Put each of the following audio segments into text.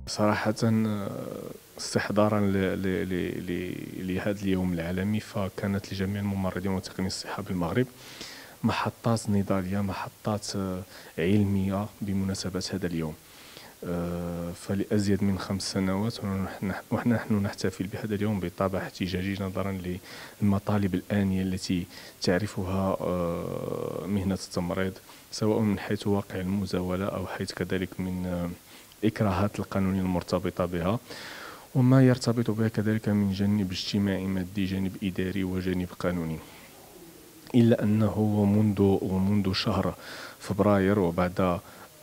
صراحة استحضارا لهذا اليوم العالمي، فكانت لجميع الممرضين وتقنيين الصحة بالمغرب محطات نضالية، محطات علمية بمناسبة هذا اليوم. فلأزيد من 5 سنوات ونحن نحتفل بهذا اليوم بطابع احتجاجي نظرا للمطالب الآنية التي تعرفها مهنة التمريض، سواء من حيث واقع المزاولة أو حيث كذلك من الإكراهات القانونية المرتبطة بها، وما يرتبط بها كذلك من جانب اجتماعي مادي، جانب إداري وجانب قانوني. إلا أنه منذ شهر فبراير وبعد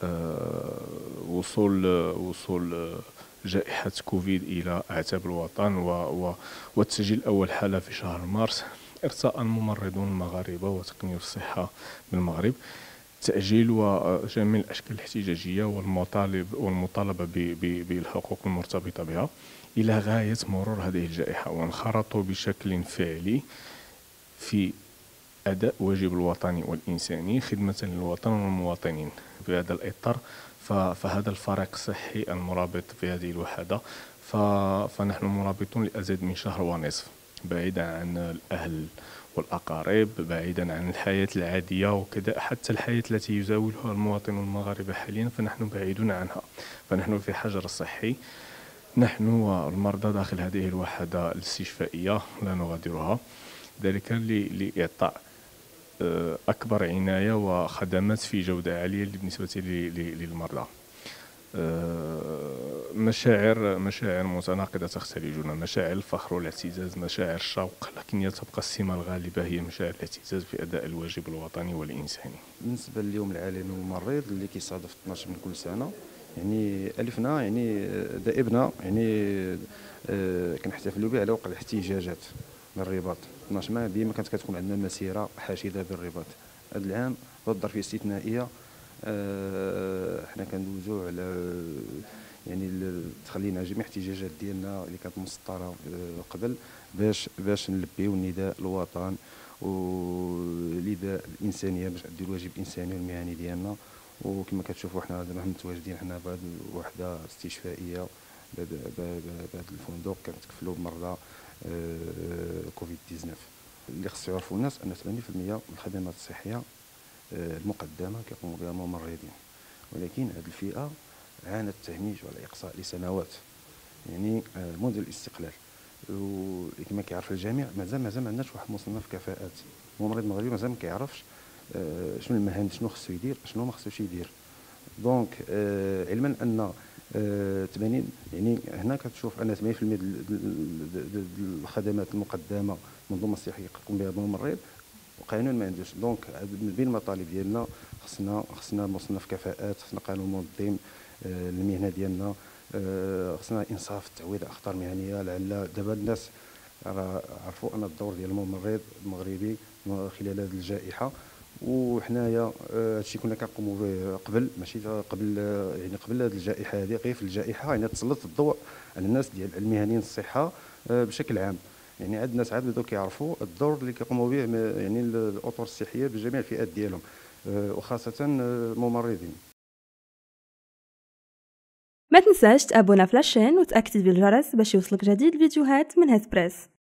وصول جائحة كوفيد إلى أعتاب الوطن وتسجيل أول حالة في شهر مارس، ارتأى الممرضون المغاربة وتقنيو الصحة بالمغرب تأجيل وجميع الأشكال الاحتجاجية والمطالبة بالحقوق المرتبطة بها إلى غاية مرور هذه الجائحة، وانخرطوا بشكل فعلي في أداء واجب الوطني والإنساني خدمة للوطن والمواطنين. في هذا الإطار فهذا الفريق الصحي المرابط في هذه الوحدة، فنحن مرابطون لأزيد من شهر ونصف، بعيدا عن الأهل والأقارب، بعيدا عن الحياة العادية وكذا، حتى الحياة التي يزاولها المواطن المغاربة حاليا فنحن بعيدون عنها. فنحن في حجر صحي، نحن والمرضى داخل هذه الوحدة الاستشفائية لا نغادرها، ذلك لإعطاء أكبر عناية وخدمات في جودة عالية بالنسبة للمرضى. مشاعر متناقضة تختلجنا، مشاعر الفخر والاعتزاز، مشاعر الشوق، لكن تبقى السمة الغالبة هي مشاعر الاعتزاز في أداء الواجب الوطني والإنساني. بالنسبة لليوم العالمي للممرض اللي كيصادف 12 من كل سنة، يعني ألفنا يعني دائبنا يعني كنحتفلوا به على وقع الاحتجاجات بالرباط 12 ماي. ديما كانت كتكون عندنا مسيرة حاشدة بالرباط. هذا العام الظرفية استثنائية، حنا كندوزو على يعني تخلينا جميع الاحتجاجات ديالنا اللي كانت مسطره قبل باش نلبيو النداء الوطن ونداء الانسانيه باش نديرو الواجب الانساني والمهني ديالنا. وكما كتشوفوا حنا دابا متواجدين حنا بهذه الوحده استشفائيه بهذا الفندق كنتكفلوا بمرضى كوفيد 19. اللي خصو يعرفوا الناس ان 80% من الخدمات الصحيه المقدمه كيقوموا بها الممرضين، ولكن هذه الفئه عانت التهميش والاقصاء لسنوات، يعني منذ الاستقلال. وكما كيعرف الجميع مازال ما عندناش واحد مصنف كفاءات. الممرض المغربي مازال ما كيعرفش شنو المهام، شنو خصو يدير، شنو ما خصوش يدير. دونك علما ان 80 يعني هنا كتشوف ان 80% ديال الخدمات المقدمه المنظومه الصحيه كتقوم بها الممرض وقانون ما عندوش. دونك من بين المطالب ديالنا خصنا مصنف كفاءات، خصنا قانون منظم المهنه ديالنا، خصنا انصاف التعويض على الاخطار المهنيه. لعل دابا الناس عرفوا ان الدور ديال الممرض المغربي خلال هذه الجائحه، وحنايا هادشي كنا كنقوموا به قبل، ماشي قبل يعني قبل هذه الجائحه هذه. غير في الجائحه يعني تسلط الضوء على الناس ديال المهنيين الصحه بشكل عام. يعني عاد الناس عاد بداو كيعرفوا الدور اللي كيقوموا به يعني الاطر الصحيه بجميع الفئات ديالهم، وخاصه الممرضين. ما تنساش تابونا في لاشين وتاكتيفي الجرس باش يوصلك جديد الفيديوهات من هاد بريس.